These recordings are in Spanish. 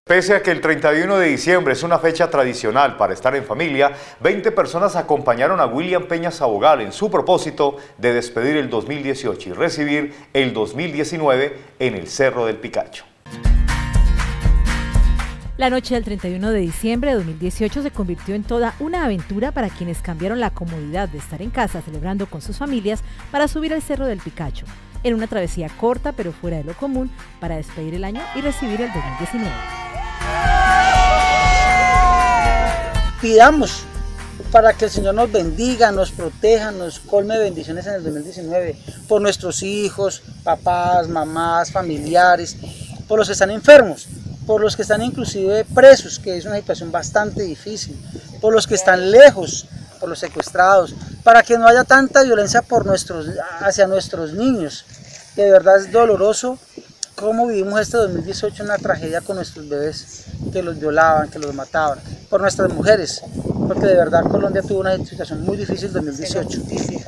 Pese a que el 31 de diciembre es una fecha tradicional para estar en familia, 20 personas acompañaron a William Peña Sabogal en su propósito de despedir el 2018 y recibir el 2019 en el Cerro del Picacho. La noche del 31 de diciembre de 2018 se convirtió en toda una aventura para quienes cambiaron la comodidad de estar en casa celebrando con sus familias para subir al Cerro del Picacho, en una travesía corta pero fuera de lo común para despedir el año y recibir el 2019. Pidamos para que el Señor nos bendiga, nos proteja, nos colme de bendiciones en el 2019, por nuestros hijos, papás, mamás, familiares, por los que están enfermos, por los que están inclusive presos, que es una situación bastante difícil, por los que están lejos, por los secuestrados, para que no haya tanta violencia hacia nuestros niños, que de verdad es doloroso cómo vivimos este 2018, una tragedia con nuestros bebés, que los violaban, que los mataban, por nuestras mujeres, porque de verdad Colombia tuvo una situación muy difícil en 2018.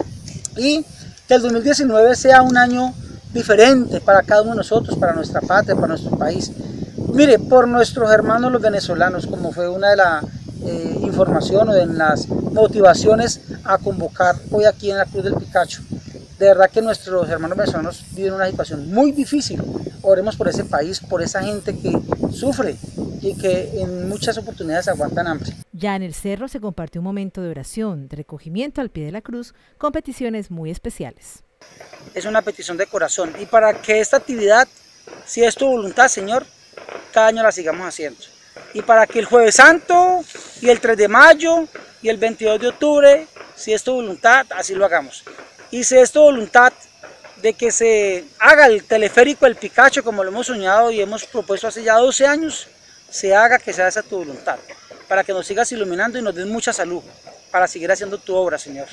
Y que el 2019 sea un año diferente para cada uno de nosotros, para nuestra patria, para nuestro país. Mire, por nuestros hermanos los venezolanos, como fue una de las informaciones o de las motivaciones a convocar hoy aquí en la Cruz del Picacho. De verdad que nuestros hermanos venezolanos viven una situación muy difícil. Oremos por ese país, por esa gente que sufre y que en muchas oportunidades aguantan hambre. Ya en el cerro se compartió un momento de oración, de recogimiento al pie de la cruz, con peticiones muy especiales. Es una petición de corazón y para que esta actividad, si es tu voluntad, Señor, cada año la sigamos haciendo. Y para que el Jueves Santo y el 3 de mayo y el 22 de octubre, si es tu voluntad, así lo hagamos. Y si es tu voluntad de que se haga el teleférico del Picacho como lo hemos soñado y hemos propuesto hace ya 12 años, se haga, que sea esa tu voluntad, para que nos sigas iluminando y nos des mucha salud, para seguir haciendo tu obra, Señor.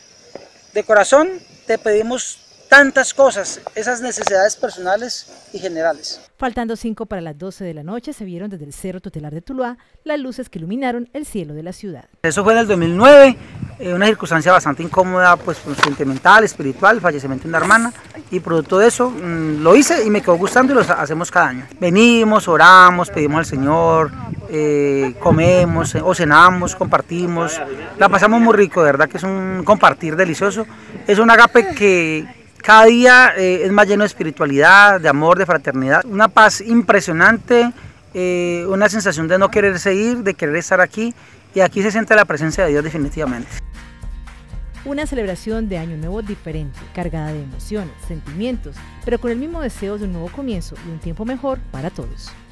De corazón te pedimos tantas cosas, esas necesidades personales y generales. Faltando 5 para las 12 de la noche, se vieron desde el Cerro Tutelar de Tuluá las luces que iluminaron el cielo de la ciudad. Eso fue en el 2009, una circunstancia bastante incómoda, pues sentimental, espiritual, el fallecimiento de una hermana, y producto de eso lo hice y me quedó gustando y lo hacemos cada año. Venimos, oramos, pedimos al Señor, comemos o cenamos, compartimos, la pasamos muy rico, de verdad que es un compartir delicioso, es un agape que cada día es más lleno de espiritualidad, de amor, de fraternidad, una paz impresionante, una sensación de no quererse ir, de querer estar aquí, y aquí se siente la presencia de Dios definitivamente. Una celebración de Año Nuevo diferente, cargada de emociones, sentimientos, pero con el mismo deseo de un nuevo comienzo y un tiempo mejor para todos.